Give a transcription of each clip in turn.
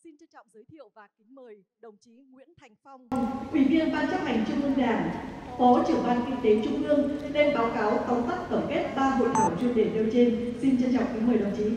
Xin trân trọng giới thiệu và kính mời đồng chí Nguyễn Thành Phong, Ủy viên Ban chấp hành Trung ương Đảng, Phó trưởng Ban Kinh tế Trung ương lên báo cáo tóm tắt tổng kết 3 hội thảo chuyên đề nêu trên. Xin trân trọng kính mời đồng chí.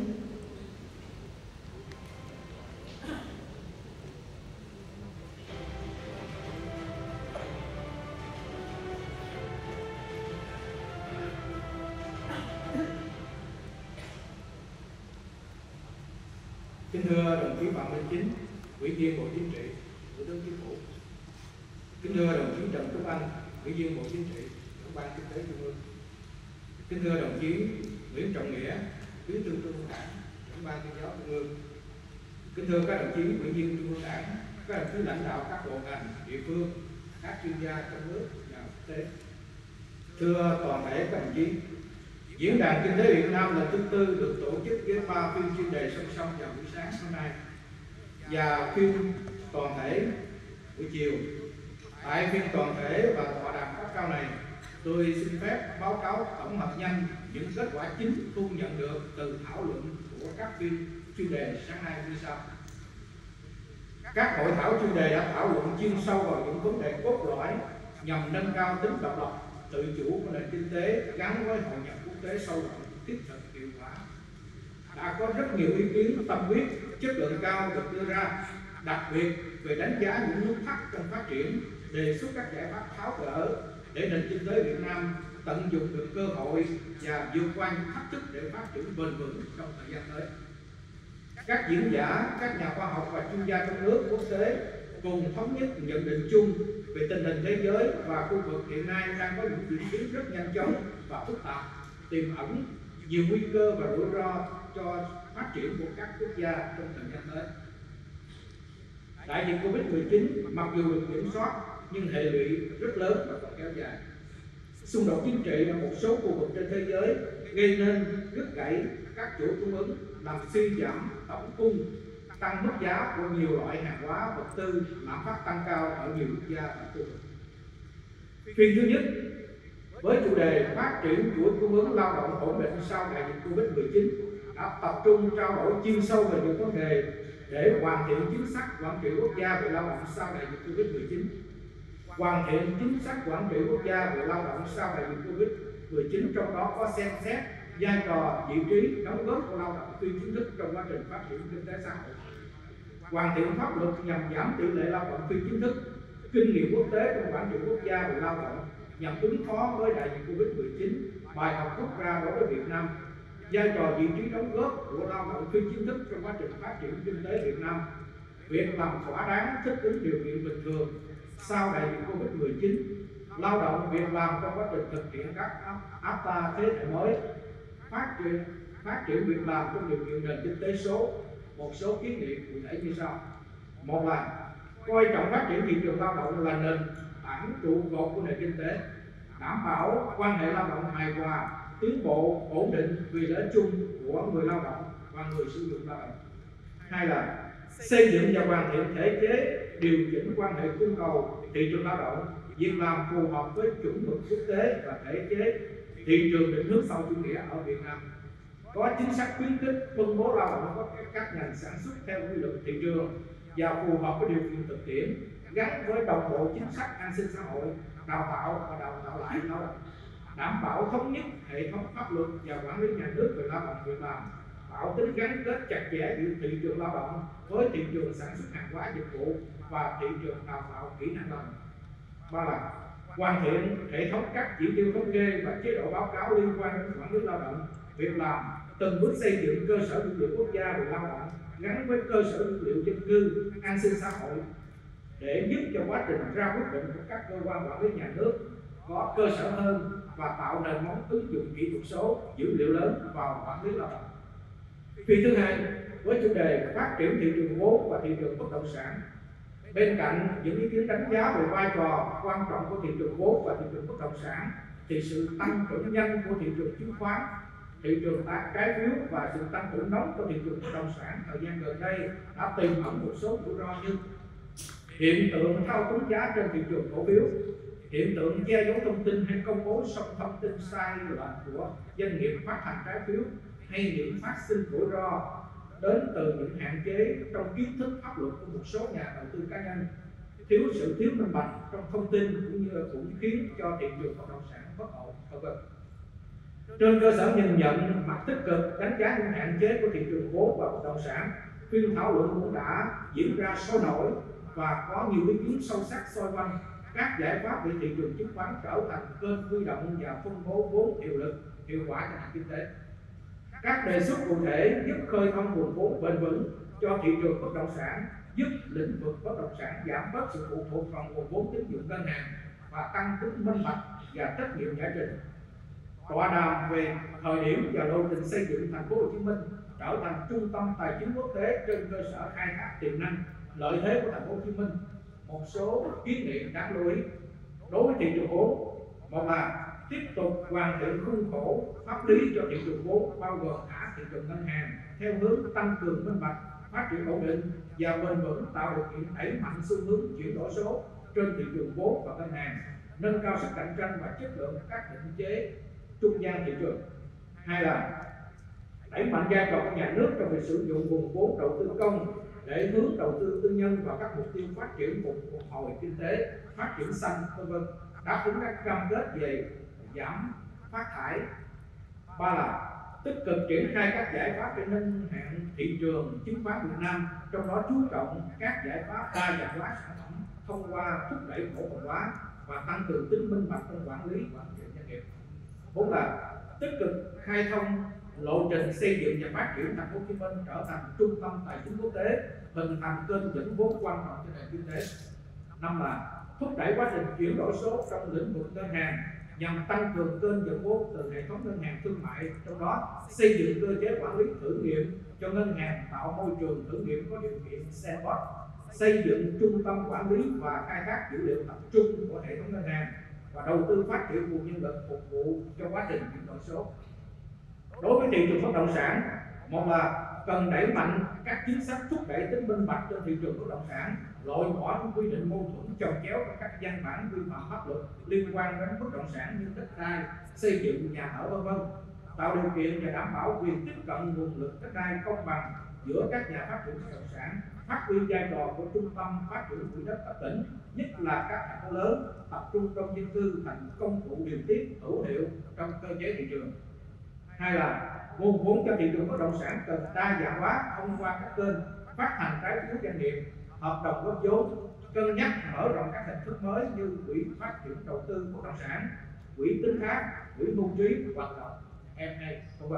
Kính thưa đồng chí Phạm Minh Chính, Ủy viên Bộ Chính trị, Thủ tướng Chính phủ. Kính thưa đồng chí Trần Tuấn Anh, Ủy viên Bộ Chính trị, Trưởng ban Kinh tế Trung ương. Kính thưa đồng chí Nguyễn Trọng Nghĩa, Bí thư Trung ương Đảng, Trưởng ban Tuyên giáo Trung ương. Kính thưa các đồng chí Ủy viên Trung ương Đảng, các đồng chí lãnh đạo các bộ ngành, địa phương, các chuyên gia trong nước và quốc tế. Thưa toàn thể các đồng chí, Diễn đàn Kinh tế Việt Nam lần thứ 4 được tổ chức với 3 phiên chuyên đề song song vào buổi sáng hôm nay và phiên toàn thể buổi chiều. Tại phiên toàn thể và tọa đàm cấp cao này, tôi xin phép báo cáo tổng hợp nhanh những kết quả chính thu nhận được từ thảo luận của các phiên chuyên đề sáng nay như sau. Các hội thảo chuyên đề đã thảo luận chuyên sâu vào những vấn đề cốt lõi nhằm nâng cao tính độc lập, tự chủ của nền kinh tế gắn với hội nhập quốc tế sâu rộng, thiết thực, hiệu quả. Đã có rất nhiều ý kiến tâm huyết, chất lượng cao được đưa ra, đặc biệt về đánh giá những nút thắt trong phát triển, đề xuất các giải pháp tháo gỡ để nền kinh tế Việt Nam tận dụng được cơ hội và vượt qua những thách thức để phát triển bền vững trong thời gian tới. Các diễn giả, các nhà khoa học và chuyên gia trong nước, quốc tế cùng thống nhất nhận định chung về tình hình thế giới và khu vực hiện nay đang có những diễn biến rất nhanh chóng và phức tạp, tiềm ẩn nhiều nguy cơ và rủi ro cho phát triển của các quốc gia trong thời gian tới. Đại dịch Covid-19 mặc dù được kiểm soát nhưng hệ lụy rất lớn và còn kéo dài. Xung đột chính trị ở một số khu vực trên thế giới gây nên đứt gãy các chuỗi cung ứng, làm suy giảm tổng cung, tăng mức giá của nhiều loại hàng hóa, vật tư, lạm phát tăng cao ở nhiều quốc gia và khu vực. Phiên thứ nhất với chủ đề phát triển chuỗi cung ứng lao động ổn định sau đại dịch Covid-19 đã tập trung trao đổi chuyên sâu về những vấn đề để hoàn thiện chính sách quản trị quốc gia về lao động sau đại dịch Covid-19. Hoàn thiện chính sách quản trị quốc gia về lao động sau đại dịch Covid-19, trong đó có xem xét vai trò, vị trí, đóng góp của lao động phi chính thức trong quá trình phát triển kinh tế xã hội. Hoàn thiện pháp luật nhằm giảm tỷ lệ lao động phi chính thức, kinh nghiệm quốc tế trong quản trị quốc gia về lao động nhằm ứng phó với đại dịch Covid-19, bài học rút ra đối với Việt Nam, vai trò, vị trí, đóng góp của lao động phi chính thức trong quá trình phát triển kinh tế Việt Nam, việc làm thỏa đáng thích ứng điều kiện bình thường sau đại dịch Covid-19, lao động việc làm trong quá trình thực hiện các APTA thế hệ mới, phát triển việc làm trong điều kiện nền kinh tế số. Một số kiến nghị cụ thể như sau. Một là coi trọng phát triển thị trường lao động là nền tảng trụ cột của nền kinh tế, đảm bảo quan hệ lao động hài hòa, tiến bộ, ổn định vì lợi ích chung của người lao động và người sử dụng lao động. Hai là xây dựng và hoàn thiện thể chế điều chỉnh quan hệ cung cầu thị trường lao động, việc làm phù hợp với chuẩn mực quốc tế và thể chế thị trường định hướng sau chủ nghĩa ở Việt Nam. Có chính sách khuyến khích phân bố lao động của các ngành sản xuất theo quy luật thị trường và phù hợp với điều kiện thực tiễn, gắn với đồng bộ chính sách an sinh xã hội, đào tạo và đào tạo lại lao động, đảm bảo thống nhất hệ thống pháp luật và quản lý nhà nước về lao động việc làm, tạo tính gắn kết chặt chẽ giữa thị trường lao động với thị trường sản xuất hàng hóa dịch vụ và thị trường đào tạo kỹ năng lao động. Ba là hoàn thiện hệ thống các chỉ tiêu thống kê và chế độ báo cáo liên quan đến quản lý lao động việc làm, từng bước xây dựng cơ sở dữ liệu quốc gia về lao động gắn với cơ sở dữ liệu dân cư, an sinh xã hội để giúp cho quá trình ra quyết định của các cơ quan quản lý nhà nước có cơ sở hơn và tạo nền móng ứng dụng kỹ thuật số, dữ liệu lớn vào quản lý lao động. Phiên thứ hai với chủ đề phát triển thị trường vốn và thị trường bất động sản. Bên cạnh những ý kiến đánh giá về vai trò quan trọng của thị trường vốn và thị trường bất động sản, thì sự tăng trưởng nhanh của thị trường chứng khoán, thị trường trái phiếu và sự tăng trưởng nóng của thị trường bất động sản thời gian gần đây đã tiềm ẩn một số rủi ro như hiện tượng thao túng giá trên thị trường cổ phiếu, hiện tượng che giấu thông tin hay công bố thông tin sai lệch của doanh nghiệp phát hành trái phiếu, hay những phát sinh rủi ro đến từ những hạn chế trong kiến thức pháp luật của một số nhà đầu tư cá nhân, thiếu minh bạch trong thông tin cũng khiến cho thị trường bất động sản bất ổn, v.v. Trên cơ sở nhìn nhận mặt tích cực, đánh giá những hạn chế của thị trường vốn và bất động sản, phiên thảo luận cũng đã diễn ra sôi nổi và có nhiều ý kiến sâu sắc xoay quanh các giải pháp để thị trường chứng khoán trở thành kênh huy động và phân bố vốn hiệu lực, hiệu quả cho nền kinh tế. Các đề xuất cụ thể giúp khơi thông nguồn vốn bền vững cho thị trường bất động sản, giúp lĩnh vực bất động sản giảm bớt sự phụ thuộc vào nguồn vốn tín dụng ngân hàng và tăng tính minh bạch và trách nhiệm giải trình. Tọa đàm về thời điểm và lộ trình xây dựng thành phố Hồ Chí Minh trở thành trung tâm tài chính quốc tế trên cơ sở khai thác tiềm năng, lợi thế của thành phố Hồ Chí Minh. Một số kiến nghị đáng lưu ý đối với thị trường vốn: một là tiếp tục hoàn thiện khuôn khổ pháp lý cho thị trường vốn, bao gồm cả thị trường ngân hàng, theo hướng tăng cường minh bạch, phát triển ổn định và bền vững, tạo điều kiện đẩy mạnh xu hướng chuyển đổi số trên thị trường vốn và ngân hàng, nâng cao sức cạnh tranh và chất lượng các định chế trung gian thị trường. Hai là đẩy mạnh vai trò của nhà nước trong việc sử dụng nguồn vốn đầu tư công để hướng đầu tư tư nhân vào các mục tiêu phát triển phục hồi kinh tế, phát triển xanh, v.v. đáp ứng các cam kết về giảm phát thải. Ba là tích cực triển khai các giải pháp để nâng hạng thị trường chứng khoán Việt Nam, trong đó chú trọng các giải pháp đa dạng hóa sản phẩm thông qua thúc đẩy cổ phần hóa và tăng cường tính minh bạch trong quản lý quản trị doanh nghiệp. Bốn là tích cực khai thông lộ trình xây dựng và phát triển thành phố Hồ Chí Minh trở thành trung tâm tài chính quốc tế, hình thành kênh dẫn vốn quan trọng cho nền kinh tế. Năm là thúc đẩy quá trình chuyển đổi số trong lĩnh vực ngân hàng nhằm tăng cường kênh dẫn vốn từ hệ thống ngân hàng thương mại, trong đó xây dựng cơ chế quản lý thử nghiệm cho ngân hàng, tạo môi trường thử nghiệm có điều kiện sandbox, xây dựng trung tâm quản lý và khai thác dữ liệu tập trung của hệ thống ngân hàng và đầu tư phát triển nguồn nhân lực phục vụ cho quá trình chuyển đổi số. Đối với thị trường bất động sản, một là cần đẩy mạnh các chính sách thúc đẩy tính minh bạch trên thị trường bất động sản, loại bỏ những quy định mâu thuẫn chồng chéo trong các văn bản quy phạm pháp luật liên quan đến bất động sản như đất đai, xây dựng, nhà ở, v.v. tạo điều kiện và đảm bảo quyền tiếp cận nguồn lực đất đai công bằng giữa các nhà phát triển bất động sản, phát huy vai trò của trung tâm phát triển quỹ đất cấp tỉnh, nhất là các thành phố lớn tập trung đông dân cư thành công cụ điều tiết hữu hiệu trong cơ chế thị trường. Hai là nguồn vốn cho thị trường bất động sản cần đa dạng hóa thông qua các kênh phát hành trái phiếu doanh nghiệp, hợp đồng góp vốn, cân nhắc mở rộng các hình thức mới như quỹ phát triển đầu tư bất động sản, quỹ tín thác, quỹ mưu trí hoạt động M&A, v.v.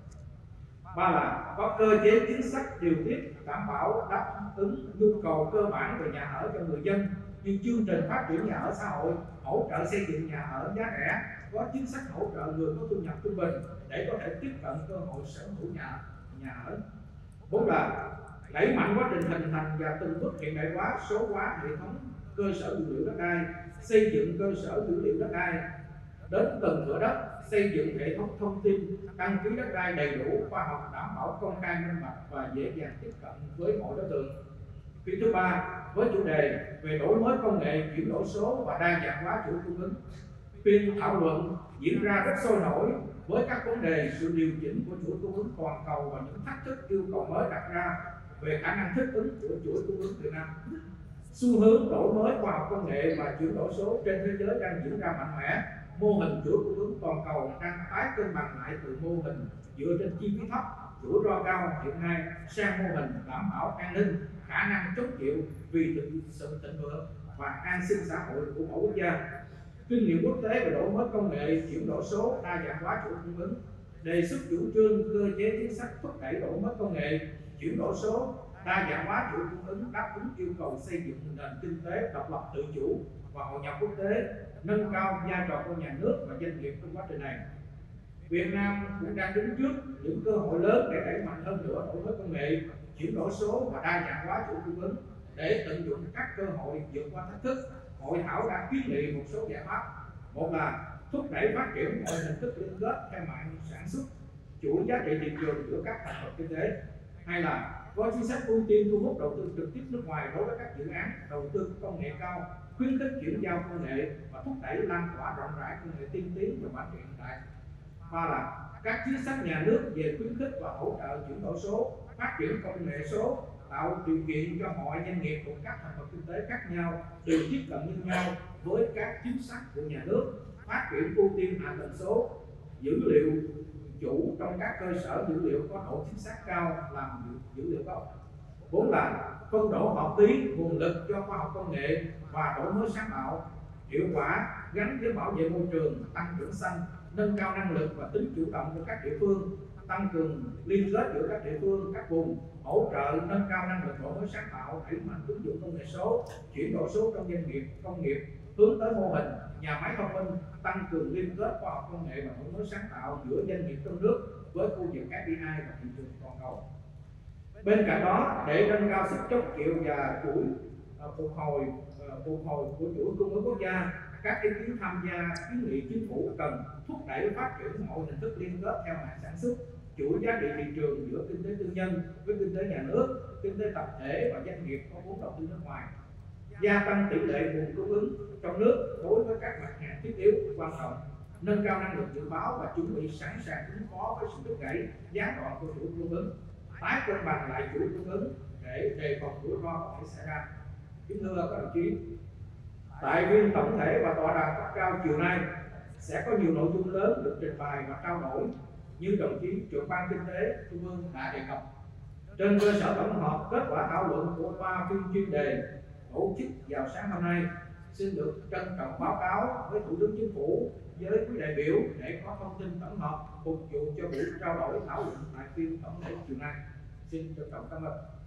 Ba là có cơ chế chính sách điều tiết đảm bảo đáp ứng nhu cầu cơ bản về nhà ở cho người dân như chương trình phát triển nhà ở xã hội, hỗ trợ xây dựng nhà ở giá rẻ, có chính sách hỗ trợ người có thu nhập trung bình để có thể tiếp cận cơ hội sở hữu nhà ở. Bốn là đẩy mạnh quá trình hình thành và từng bước hiện đại hóa, số hóa hệ thống cơ sở dữ liệu đất đai, xây dựng cơ sở dữ liệu đất đai đến từng thửa đất, xây dựng hệ thống thông tin đăng ký đất đai đầy đủ, khoa học, đảm bảo công khai minh bạch và dễ dàng tiếp cận với mọi đối tượng. Phiên thứ ba với chủ đề về đổi mới công nghệ, chuyển đổi số và đa dạng hóa chuỗi cung ứng. Phiên thảo luận diễn ra rất sôi nổi với các vấn đề sự điều chỉnh của chuỗi cung ứng toàn cầu và những thách thức yêu cầu mới đặt ra về khả năng thích ứng của chuỗi cung ứng Việt Nam. Xu hướng đổi mới khoa học công nghệ và chuyển đổi số trên thế giới đang diễn ra mạnh mẽ. Mô hình chuỗi cung ứng toàn cầu đang tái cân bằng lại từ mô hình dựa trên chi phí thấp, rủi ro cao hiện nay sang mô hình đảm bảo an ninh, khả năng chống chịu vì sự thịnh vượng và an sinh xã hội của mỗi quốc gia. Kinh nghiệm quốc tế về đổi mới công nghệ, chuyển đổi số, đa dạng hóa chuỗi cung ứng, đề xuất chủ trương cơ chế chính sách thúc đẩy đổi mới công nghệ, chuyển đổi số, đa dạng hóa chuỗi cung ứng đáp ứng yêu cầu xây dựng nền kinh tế độc lập tự chủ và hội nhập quốc tế, nâng cao vai trò của nhà nước và doanh nghiệp trong quá trình này. Việt Nam cũng đang đứng trước những cơ hội lớn để đẩy mạnh hơn nữa đổi mới công nghệ, chuyển đổi số và đa dạng hóa chuỗi cung ứng để tận dụng các cơ hội vượt qua thách thức. Hội thảo đã kiến nghị một số giải pháp. Một là thúc đẩy phát triển mọi hình thức liên kết theo mạng sản xuất, chuỗi giá trị thị trường giữa các thành phần kinh tế. Hai là có chính sách ưu tiên thu hút đầu tư trực tiếp nước ngoài đối với các dự án đầu tư công nghệ cao, khuyến khích chuyển giao công nghệ và thúc đẩy lan tỏa rộng rãi công nghệ tiên tiến và phát triển hiện đại. Ba là các chính sách nhà nước về khuyến khích và hỗ trợ chuyển đổi số, phát triển công nghệ số, tạo điều kiện cho mọi doanh nghiệp của các thành phần kinh tế khác nhau đều tiếp cận như nhau với các chính sách của nhà nước, phát triển ưu tiên hạ tầng số, dữ liệu chủ trong các cơ sở dữ liệu có độ chính xác cao làm dữ liệu gốc. 4 là phân bổ hợp lý nguồn lực cho khoa học công nghệ và đổi mới sáng tạo, hiệu quả gắn với bảo vệ môi trường, tăng trưởng xanh, nâng cao năng lực và tính chủ động của các địa phương, tăng cường liên kết giữa các địa phương, các vùng, hỗ trợ nâng cao năng lực đổi mới sáng tạo, đẩy mạnh ứng dụng công nghệ số, chuyển đổi số trong doanh nghiệp, công nghiệp, hướng tới mô hình nhà máy thông minh, tăng cường liên kết khoa học công nghệ và đổi mới sáng tạo giữa doanh nghiệp trong nước với khu vực FDI và thị trường toàn cầu. Bên cạnh đó, để nâng cao sức chống chịu và chuỗi phục hồi của chuỗi cung ứng quốc gia, các ý kiến tham gia kiến nghị chính phủ cần thúc đẩy phát triển mọi hình thức liên kết theo mạng sản xuất, chuỗi giá trị thị trường giữa kinh tế tư nhân với kinh tế nhà nước, kinh tế tập thể và doanh nghiệp có vốn đầu tư nước ngoài, gia tăng tỷ lệ nguồn cung ứng trong nước đối với các mặt hàng thiết yếu quan trọng, nâng cao năng lực dự báo và chuẩn bị sẵn sàng ứng phó với sự đứt gãy gián đoạn của chuỗi cung ứng, tái cân bằng lại chuỗi cung ứng để đề phòng rủi ro có thể xảy ra. Kính thưa các đồng chí, tại phiên tổng thể và tọa đàm cấp cao chiều nay sẽ có nhiều nội dung lớn được trình bày và trao đổi như đồng chí trưởng ban kinh tế trung ương đã đề cập. Trên cơ sở tổng hợp kết quả thảo luận của 3 phiên chuyên đề tổ chức vào sáng hôm nay, xin được trân trọng báo cáo với Thủ tướng Chính phủ với quý đại biểu để có thông tin tổng hợp phục vụ cho buổi trao đổi thảo luận tại phiên tổng thể chiều nay. Xin trân trọng cảm ơn.